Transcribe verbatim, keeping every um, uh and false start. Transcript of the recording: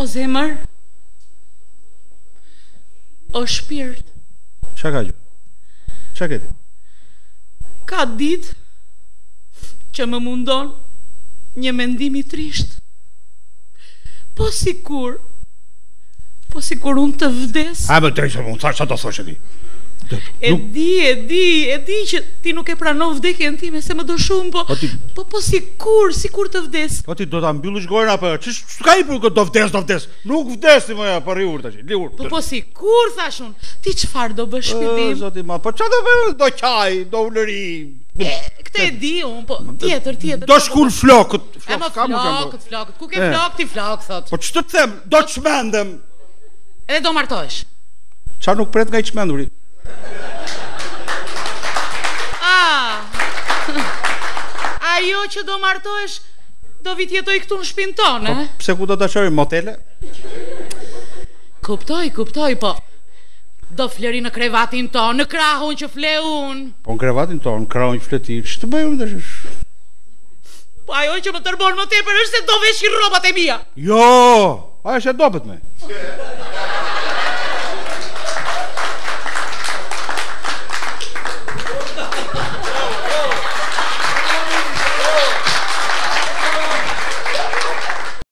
O zemër, o shpirt. Qa ka gjë? Qa keti? Ka ditë që më mundon një mendim i trisht. Po sikur Po sikur unë të vdes. A, më të rejse, unë thash, sa të thoshe ti? E di, e di, e di që ti nuk e pranon vdekjen time, se më do shumë, po Po ti- po, po sikur, sikur të vdes. Po ti do ta mbyllësh gojën apo ç'sh s'ka i për do vdes, do vdes. Nuk vdesi më ja, po rri urt tash. Li urt. Po po sikur thash unë. Ti çfarë do bësh O, shpëtim? zoti ma, po ç'a do bëj? Do qaj, do ulëri. E, këtë e di unë, po tjetër, tjetër. Do shkul flokët. E më Flokët, flokët, flokët. Ku ke E. flok ti flok thot? Po ç'të them? Do çmendem. Edhe do martohesh. Qa nuk pret nga i çmenduri? Ah. Ajo që do martohesh do vit jetoj këtu në shtëpinë tonë, Po e? pse ku do ta shojmë motele? Kuptoj, kuptoj, po do fleri në krevatin tonë, në krahun që fle unë. Po në krevatin ton, krahun që fleti. Ç'të bëjmë tash? Po ajo që më tërbon më tepër është se do veshin rrobat e mia. Jo, a është e dobët me.